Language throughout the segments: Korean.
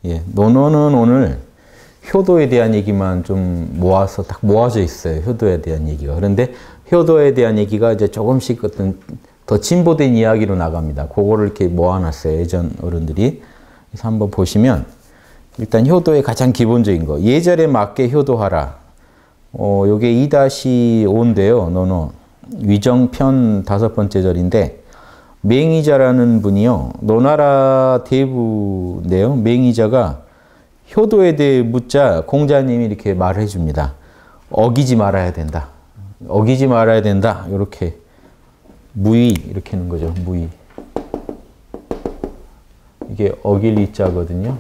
예, 논어는 오늘 효도에 대한 얘기만 좀 모아서 딱 모아져 있어요. 효도에 대한 얘기가. 그런데 효도에 대한 얘기가 이제 조금씩 어떤 더 진보된 이야기로 나갑니다. 그거를 이렇게 모아놨어요. 예전 어른들이. 그래서 한번 보시면 일단 효도의 가장 기본적인 거. 예절에 맞게 효도하라. 요게 2-5인데요. 논어. 위정편 5번째 절인데 맹의자라는 분이요. 노나라 대부인데요. 맹의자가 효도에 대해 묻자 공자님이 이렇게 말을 해줍니다. 어기지 말아야 된다. 어기지 말아야 된다. 이렇게 무의 이렇게 하는 거죠. 무의. 이게 어길 이자거든요.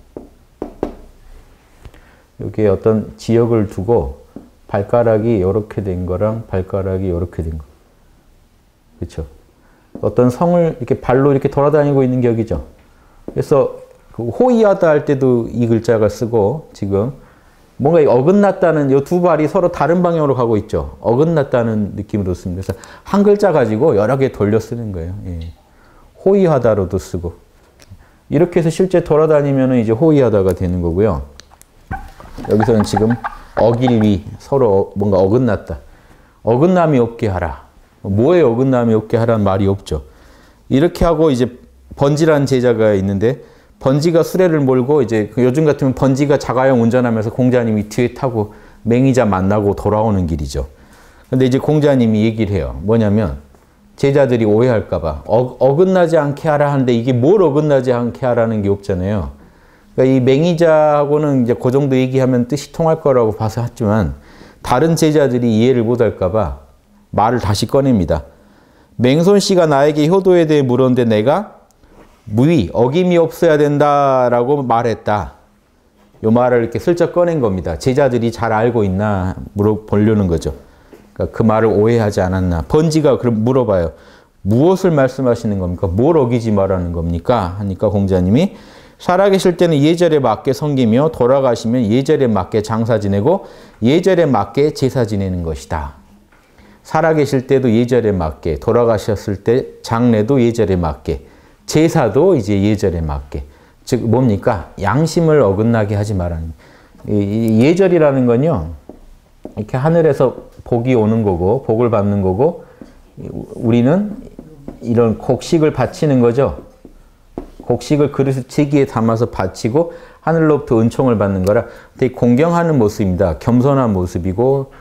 이게 어떤 지역을 두고 발가락이 이렇게 된 거랑 발가락이 이렇게 된 거. 그렇죠? 어떤 성을 이렇게 발로 이렇게 돌아다니고 있는 격이죠. 그래서 호의하다 할 때도 이 글자가 쓰고 지금 뭔가 어긋났다는 이 두 발이 서로 다른 방향으로 가고 있죠. 어긋났다는 느낌으로 씁니다. 그래서 한 글자 가지고 여러 개 돌려 쓰는 거예요. 예. 호의하다로도 쓰고 이렇게 해서 실제 돌아다니면 이제 호의하다가 되는 거고요. 여기서는 지금 어길위 서로 뭔가 어긋났다. 어긋남이 없게 하라. 뭐에 어긋남이 없게 하라는 말이 없죠. 이렇게 하고 이제 번지라는 제자가 있는데 번지가 수레를 몰고 이제 요즘 같으면 번지가 자가용 운전하면서 공자님이 뒤에 타고 맹의자 만나고 돌아오는 길이죠. 근데 이제 공자님이 얘기를 해요. 뭐냐면 제자들이 오해할까 봐 어긋나지 않게 하라 하는데 이게 뭘 어긋나지 않게 하라는 게 없잖아요. 그러니까 이 맹의자하고는 이제 그 정도 얘기하면 뜻이 통할 거라고 봐서 했지만 다른 제자들이 이해를 못 할까 봐 말을 다시 꺼냅니다. 맹손 씨가 나에게 효도에 대해 물었는데 내가 무의, 어김이 없어야 된다라고 말했다. 요 말을 이렇게 슬쩍 꺼낸 겁니다. 제자들이 잘 알고 있나 물어보려는 거죠. 그러니까 그 말을 오해하지 않았나. 번지가 그럼 물어봐요. 무엇을 말씀하시는 겁니까? 뭘 어기지 말라는 겁니까? 하니까 공자님이 살아계실 때는 예절에 맞게 섬기며 돌아가시면 예절에 맞게 장사 지내고 예절에 맞게 제사 지내는 것이다. 살아계실 때도 예절에 맞게, 돌아가셨을 때 장례도 예절에 맞게, 제사도 이제 예절에 맞게. 즉 뭡니까? 양심을 어긋나게 하지 말라는. 예절이라는 건요. 이렇게 하늘에서 복이 오는 거고 복을 받는 거고 우리는 이런 곡식을 바치는 거죠. 곡식을 그릇 채기에 담아서 바치고 하늘로부터 은총을 받는 거라 되게 공경하는 모습입니다. 겸손한 모습이고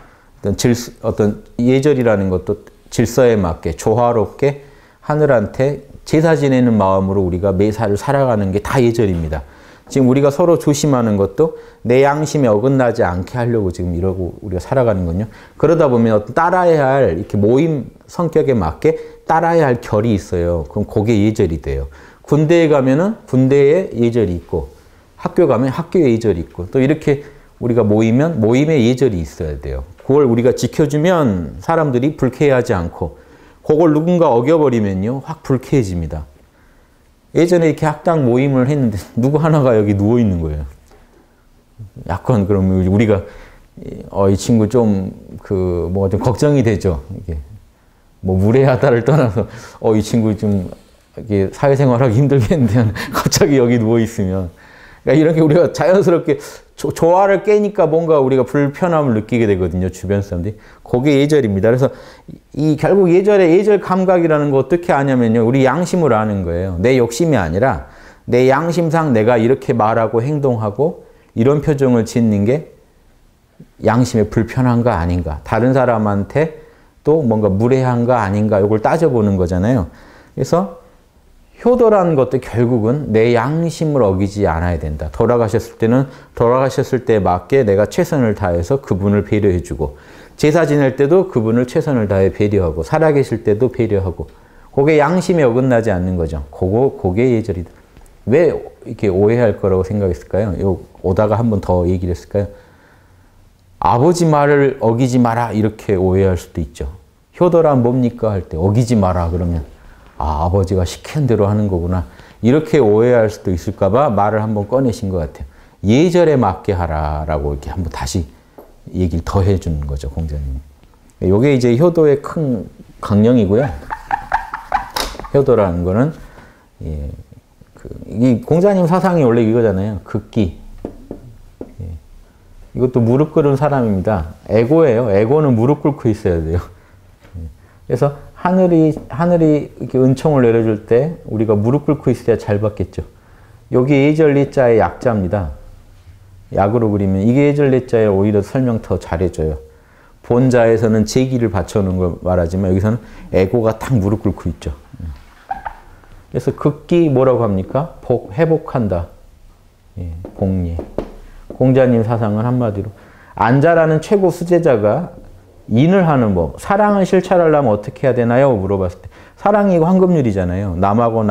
어떤 예절이라는 것도 질서에 맞게 조화롭게 하늘한테 제사 지내는 마음으로 우리가 매사를 살아가는 게 다 예절입니다. 지금 우리가 서로 조심하는 것도 내 양심에 어긋나지 않게 하려고 지금 이러고 우리가 살아가는 건요. 그러다 보면 어떤 따라야 할 이렇게 모임 성격에 맞게 따라야 할 결이 있어요. 그럼 그게 예절이 돼요. 군대에 가면은 군대에 예절이 있고 학교 가면 학교에 예절이 있고 또 이렇게 우리가 모이면 모임에 예절이 있어야 돼요. 그걸 우리가 지켜주면 사람들이 불쾌해하지 않고 그걸 누군가 어겨버리면요 확 불쾌해집니다. 예전에 이렇게 학당 모임을 했는데 누구 하나가 여기 누워 있는 거예요. 약간 그러면 우리가 이 친구 좀 좀 걱정이 되죠. 이게 뭐 무례하다를 떠나서 이 친구 좀 이게 사회생활하기 힘들겠는데 갑자기 여기 누워 있으면 그러니까 이렇게 우리가 자연스럽게 조화를 깨니까 뭔가 우리가 불편함을 느끼게 되거든요. 주변 사람들이. 그게 예절입니다. 그래서 이 결국 예절의 예절 감각이라는 거 어떻게 아냐면요. 우리 양심으로 아는 거예요. 내 욕심이 아니라 내 양심상 내가 이렇게 말하고 행동하고 이런 표정을 짓는 게 양심에 불편한가 아닌가. 다른 사람한테 또 뭔가 무례한가 아닌가 이걸 따져보는 거잖아요. 그래서 효도라는 것도 결국은 내 양심을 어기지 않아야 된다. 돌아가셨을 때는 돌아가셨을 때에 맞게 내가 최선을 다해서 그분을 배려해주고 제사 지낼 때도 그분을 최선을 다해 배려하고 살아계실 때도 배려하고 그게 양심에 어긋나지 않는 거죠. 그게 예절이다. 왜 이렇게 오해할 거라고 생각했을까요? 오다가 한 번 더 얘기를 했을까요? 아버지 말을 어기지 마라 이렇게 오해할 수도 있죠. 효도란 뭡니까? 할 때 어기지 마라 그러면 아버지가 시킨 대로 하는 거구나. 이렇게 오해할 수도 있을까 봐 말을 한번 꺼내신 것 같아요. 예절에 맞게 하라라고 이렇게 한번 다시 얘기를 더 해주는 거죠, 공자님이. 이게 이제 효도의 큰 강령이고요. 효도라는 거는 이 공자님 사상이 원래 이거잖아요. 극기. 예. 이것도 무릎 꿇은 사람입니다. 에고예요. 에고는 무릎 꿇고 있어야 돼요. 예. 그래서 하늘이 이렇게 은총을 내려줄 때 우리가 무릎 꿇고 있어야 잘 받겠죠. 여기 예절리자의 약자입니다. 약으로 그리면 이게 예절리자에 오히려 설명 더 잘해줘요. 본자에서는 제기를 받쳐놓은 걸 말하지만 여기서는 에고가 탁 무릎 꿇고 있죠. 그래서 극기 뭐라고 합니까? 회복한다. 예, 복리. 공자님 사상은 한마디로 안자라는 최고 수제자가 인을 하는 법, 사랑을 실천하려면 어떻게 해야 되나요? 물어봤을 때 사랑이 황금률이잖아요. 남하고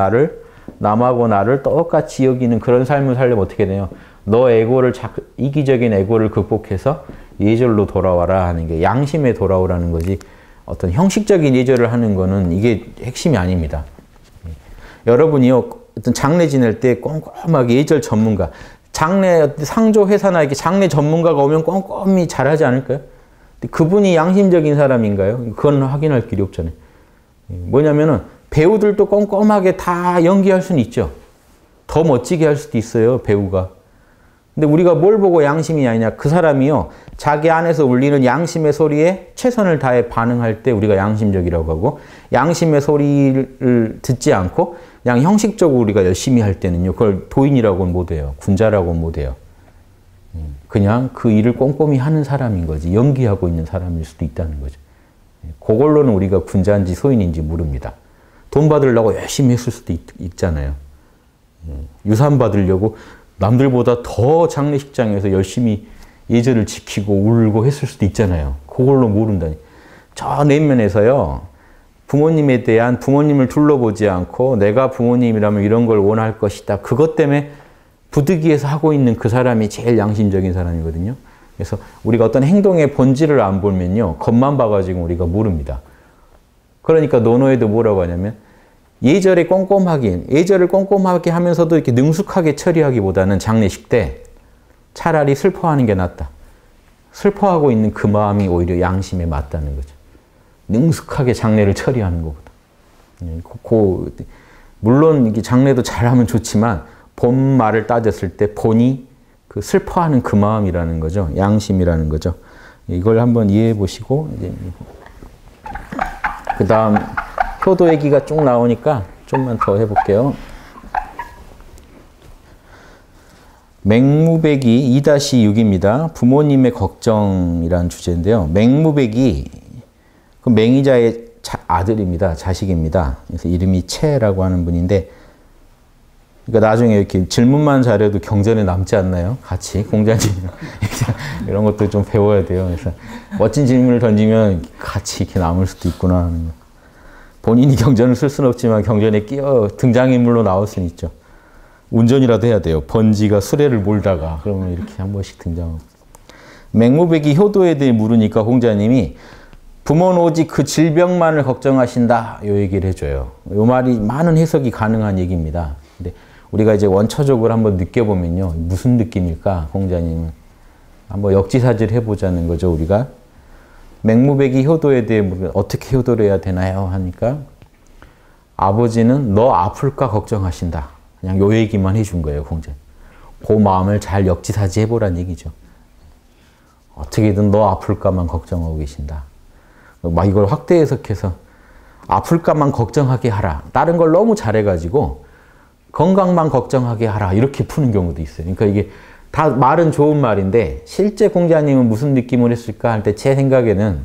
나를 똑같이 여기는 그런 삶을 살려면 어떻게 돼요? 너 에고를 이기적인 에고를 극복해서 예절로 돌아와라 하는 게 양심에 돌아오라는 거지 어떤 형식적인 예절을 하는 거는 이게 핵심이 아닙니다. 여러분이요 어떤 장례 지낼 때 꼼꼼하게 예절 전문가 장례 상조 회사나 이렇게 장례 전문가가 오면 꼼꼼히 잘하지 않을까요? 그분이 양심적인 사람인가요? 그건 확인할 길이 없잖아요. 뭐냐면은 배우들도 꼼꼼하게 다 연기할 수는 있죠. 더 멋지게 할 수도 있어요, 배우가. 근데 우리가 뭘 보고 양심이 아니냐? 그 사람이요, 자기 안에서 울리는 양심의 소리에 최선을 다해 반응할 때 우리가 양심적이라고 하고, 양심의 소리를 듣지 않고 그냥 형식적으로 우리가 열심히 할 때는요, 그걸 도인이라고는 못해요. 군자라고는 못해요. 그냥 그 일을 꼼꼼히 하는 사람인 거지, 연기하고 있는 사람일 수도 있다는 거죠. 그걸로는 우리가 군자인지 소인인지 모릅니다. 돈 받으려고 열심히 했을 수도 있잖아요. 유산 받으려고 남들보다 더 장례식장에서 열심히 예절을 지키고 울고 했을 수도 있잖아요. 그걸로 모른다니. 저 내면에서요, 부모님에 대한 부모님을 둘러보지 않고 내가 부모님이라면 이런 걸 원할 것이다. 그것 때문에 부득이해서 하고 있는 그 사람이 제일 양심적인 사람이거든요. 그래서 우리가 어떤 행동의 본질을 안 보면요, 겉만 봐가지고 우리가 모릅니다. 그러니까 논어에도 뭐라고 하냐면 예절을 꼼꼼하게 하면서도 이렇게 능숙하게 처리하기보다는 장례식 때 차라리 슬퍼하는 게 낫다. 슬퍼하고 있는 그 마음이 오히려 양심에 맞다는 거죠. 능숙하게 장례를 처리하는 것보다. 물론 이게 장례도 잘하면 좋지만 본 말을 따졌을 때 본이 그 슬퍼하는 그 마음이라는 거죠. 양심이라는 거죠. 이걸 한번 이해해 보시고 이제 그 다음 효도 얘기가 쭉 나오니까 좀만 더 해볼게요. 맹무백이 2-6입니다. 부모님의 걱정이라는 주제인데요. 맹무백이 그 맹의자의 아들입니다. 자식입니다. 그래서 이름이 채라고 하는 분인데, 그러니까 나중에 이렇게 질문만 잘해도 경전에 남지 않나요? 같이 공자님이랑 이런 것도 좀 배워야 돼요. 그래서 멋진 질문을 던지면 같이 이렇게 남을 수도 있구나 하는 거. 본인이 경전을 쓸 수는 없지만 경전에 끼어 등장인물로 나올 수는 있죠. 운전이라도 해야 돼요. 번지가 수레를 몰다가 그러면 이렇게 한 번씩 등장하고. 맹무백이 효도에 대해 물으니까 공자님이 부모는 오직 그 질병만을 걱정하신다, 요 얘기를 해줘요. 요 말이 많은 해석이 가능한 얘기입니다. 근데 우리가 이제 원초적으로 한번 느껴보면요, 무슨 느낌일까? 공자님은 한번 역지사지를 해보자는 거죠, 우리가. 맹무백이 효도에 대해 물으면 어떻게 효도를 해야 되나요? 하니까 아버지는 너 아플까 걱정하신다. 그냥 요 얘기만 해준 거예요, 공자. 그 마음을 잘 역지사지 해보란 얘기죠. 어떻게든 너 아플까만 걱정하고 계신다. 막 이걸 확대 해석해서 아플까만 걱정하게 하라. 다른 걸 너무 잘해가지고 건강만 걱정하게 하라. 이렇게 푸는 경우도 있어요. 그러니까 이게 다 말은 좋은 말인데 실제 공자님은 무슨 느낌을 했을까 할 때 제 생각에는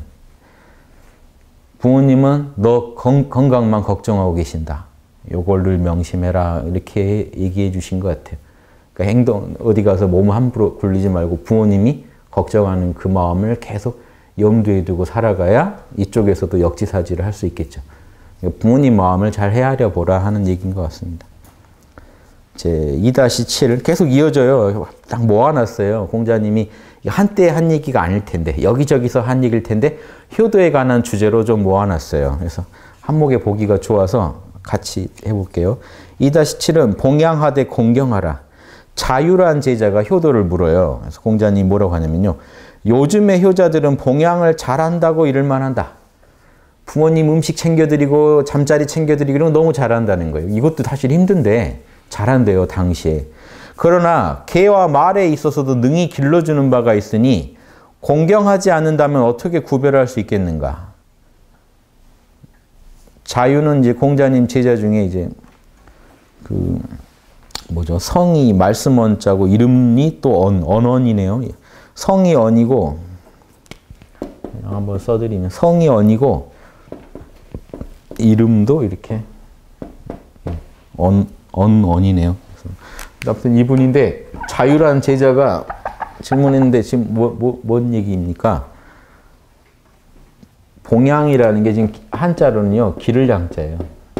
부모님은 너 건강만 걱정하고 계신다. 요걸를 명심해라. 이렇게 얘기해 주신 것 같아요. 그러니까 어디 가서 몸 함부로 굴리지 말고 부모님이 걱정하는 그 마음을 계속 염두에 두고 살아가야 이쪽에서도 역지사지를 할 수 있겠죠. 부모님 마음을 잘 헤아려 보라 하는 얘기인 것 같습니다. 제 2-7을 계속 이어져요. 딱 모아놨어요. 공자님이 한때 한 얘기가 아닐 텐데 여기저기서 한 얘기일 텐데 효도에 관한 주제로 좀 모아놨어요. 그래서 한목에 보기가 좋아서 같이 해볼게요. 2-7은 봉양하되 공경하라. 자유란 제자가 효도를 물어요. 그래서 공자님이 뭐라고 하냐면요. 요즘의 효자들은 봉양을 잘한다고 이럴 만한다. 부모님 음식 챙겨드리고 잠자리 챙겨드리고 이런 거 너무 잘한다는 거예요. 이것도 사실 힘든데 잘한대요, 당시에. 그러나 개와 말에 있어서도 능히 길러주는 바가 있으니 공경하지 않는다면 어떻게 구별할 수 있겠는가? 자유는 이제 공자님 제자 중에 이제 그 뭐죠? 성이 말씀 언자고 이름이 또 언이네요. 성이 언이고 한번 써드리면 성이 언이고 이름도 이렇게 언이네요. 아무튼 이분인데 자유라는 제자가 질문했는데 지금 뭔 얘기입니까? 봉양이라는 게 지금 한자로는요 기를 양자예요.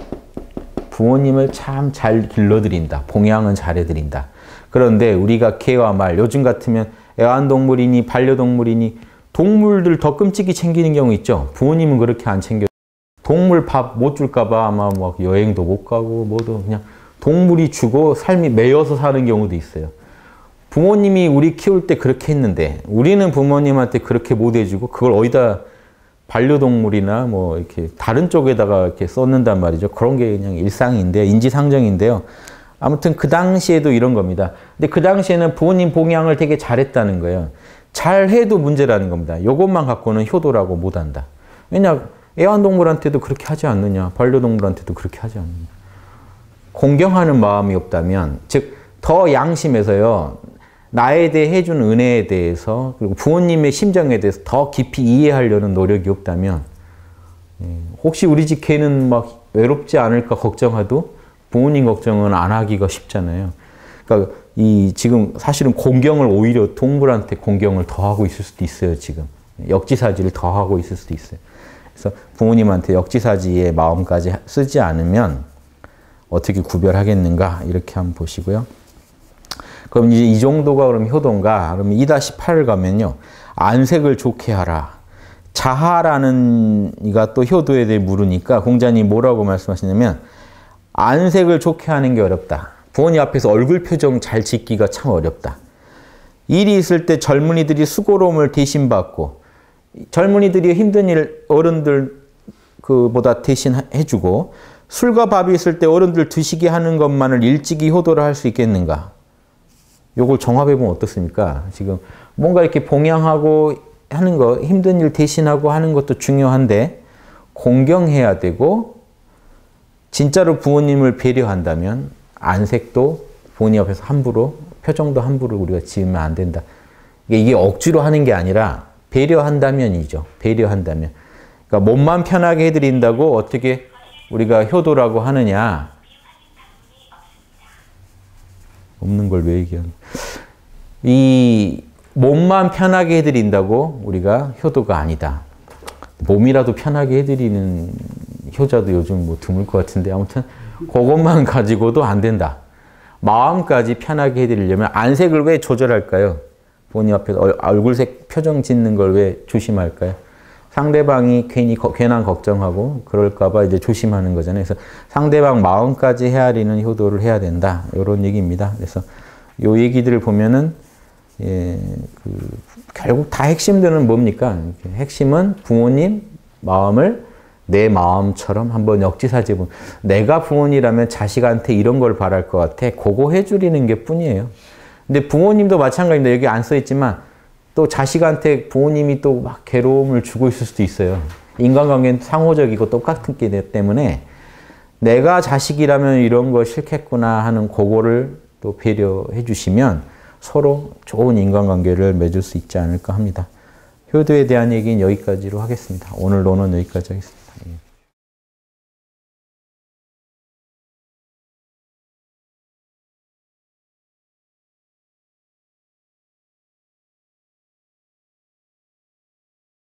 부모님을 참 잘 길러드린다. 봉양은 잘해드린다. 그런데 우리가 개와 말, 요즘 같으면 애완동물이니 반려동물이니 동물들 더 끔찍이 챙기는 경우 있죠. 부모님은 그렇게 안 챙겨. 동물 밥 못 줄까 봐 아마 막 여행도 못 가고 뭐도 그냥 동물이 주고 삶이 매여서 사는 경우도 있어요. 부모님이 우리 키울 때 그렇게 했는데 우리는 부모님한테 그렇게 못 해주고 그걸 어디다 반려동물이나 뭐 이렇게 다른 쪽에다가 이렇게 썼는단 말이죠. 그런 게 그냥 일상인데 인지상정인데요. 아무튼 그 당시에도 이런 겁니다. 근데 그 당시에는 부모님 봉양을 되게 잘했다는 거예요. 잘해도 문제라는 겁니다. 이것만 갖고는 효도라고 못한다. 왜냐 애완동물한테도 그렇게 하지 않느냐. 반려동물한테도 그렇게 하지 않느냐. 공경하는 마음이 없다면 즉 더 양심에서요. 나에 대해 해준 은혜에 대해서 그리고 부모님의 심정에 대해서 더 깊이 이해하려는 노력이 없다면 혹시 우리 집 개는 막 외롭지 않을까 걱정해도 부모님 걱정은 안 하기가 쉽잖아요. 그러니까 이 지금 사실은 공경을 오히려 동물한테 공경을 더 하고 있을 수도 있어요. 지금 역지사지를 더 하고 있을 수도 있어요. 그래서 부모님한테 역지사지의 마음까지 쓰지 않으면 어떻게 구별하겠는가 이렇게 한번 보시고요. 그럼 이제 이 정도가 그럼 효도인가? 그러면 2-8을 가면요. 안색을 좋게 하라. 자하라는 이가 또 효도에 대해 물으니까 공자님 뭐라고 말씀하시냐면 안색을 좋게 하는 게 어렵다. 부모님 앞에서 얼굴 표정 잘 짓기가 참 어렵다. 일이 있을 때 젊은이들이 수고로움을 대신받고 젊은이들이 힘든 일 어른들 그보다 대신 해주고 술과 밥이 있을 때 어른들 드시게 하는 것만을 일찍이 효도를 할 수 있겠는가? 요걸 종합해보면 어떻습니까? 지금 뭔가 이렇게 봉양하고 하는 거, 힘든 일 대신하고 하는 것도 중요한데 공경해야 되고 진짜로 부모님을 배려한다면 안색도 부모님 앞에서 함부로, 표정도 함부로 우리가 지으면 안 된다. 이게 억지로 하는 게 아니라 배려한다면이죠. 배려한다면. 그러니까 몸만 편하게 해드린다고 어떻게 우리가 효도라고 하느냐. 없는 걸 왜 얘기하는 이 몸만 편하게 해드린다고 우리가 효도가 아니다. 몸이라도 편하게 해드리는 효자도 요즘 뭐 드물 것 같은데 아무튼 그것만 가지고도 안 된다. 마음까지 편하게 해드리려면 안색을 왜 조절할까요? 본인 앞에서 얼굴색 표정 짓는 걸 왜 조심할까요? 상대방이 괜히 괜한 걱정하고 그럴까 봐 이제 조심하는 거잖아요. 그래서 상대방 마음까지 헤아리는 효도를 해야 된다. 이런 얘기입니다. 그래서 요 얘기들을 보면은 결국 다 핵심들은 뭡니까? 핵심은 부모님 마음을 내 마음처럼 한번 역지사지 보면 내가 부모님이라면 자식한테 이런 걸 바랄 것 같아. 그거 해주리는 게 뿐이에요. 근데 부모님도 마찬가지입니다. 여기 안 써있지만 또 자식한테 부모님이 또 막 괴로움을 주고 있을 수도 있어요. 인간관계는 상호적이고 똑같은 게 때문에 내가 자식이라면 이런 거 싫겠구나 하는 그거를 또 배려해 주시면 서로 좋은 인간관계를 맺을 수 있지 않을까 합니다. 효도에 대한 얘기는 여기까지로 하겠습니다. 오늘 논은 여기까지 하겠습니다.